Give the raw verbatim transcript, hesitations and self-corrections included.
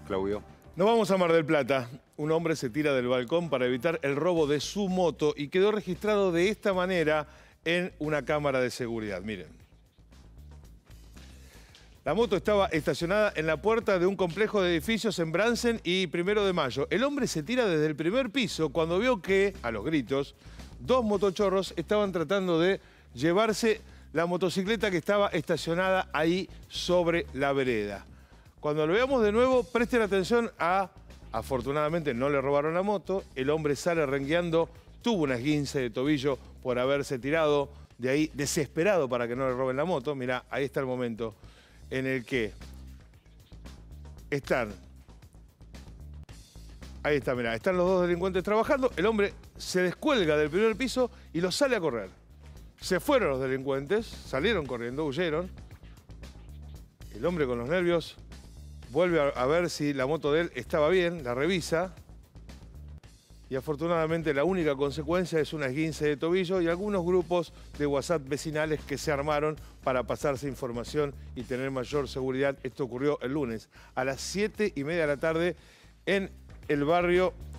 Claudio. Nos vamos a Mar del Plata. Un hombre se tira del balcón para evitar el robo de su moto y quedó registrado de esta manera en una cámara de seguridad. Miren. La moto estaba estacionada en la puerta de un complejo de edificios en Bransen y Primero de Mayo. El hombre se tira desde el primer piso cuando vio que, a los gritos, dos motochorros estaban tratando de llevarse la motocicleta que estaba estacionada ahí sobre la vereda. Cuando lo veamos de nuevo, presten atención a... Afortunadamente no le robaron la moto, el hombre sale rengueando, tuvo un esguince de tobillo por haberse tirado de ahí, desesperado para que no le roben la moto. Mirá, ahí está el momento en el que están... Ahí está, mirá, están los dos delincuentes trabajando, el hombre se descuelga del primer piso y los sale a correr. Se fueron los delincuentes, salieron corriendo, huyeron. El hombre con los nervios vuelve a, a ver si la moto de él estaba bien, la revisa. Y afortunadamente la única consecuencia es un esguince de tobillo y algunos grupos de WhatsApp vecinales que se armaron para pasarse información y tener mayor seguridad. Esto ocurrió el lunes a las siete y media de la tarde en el barrio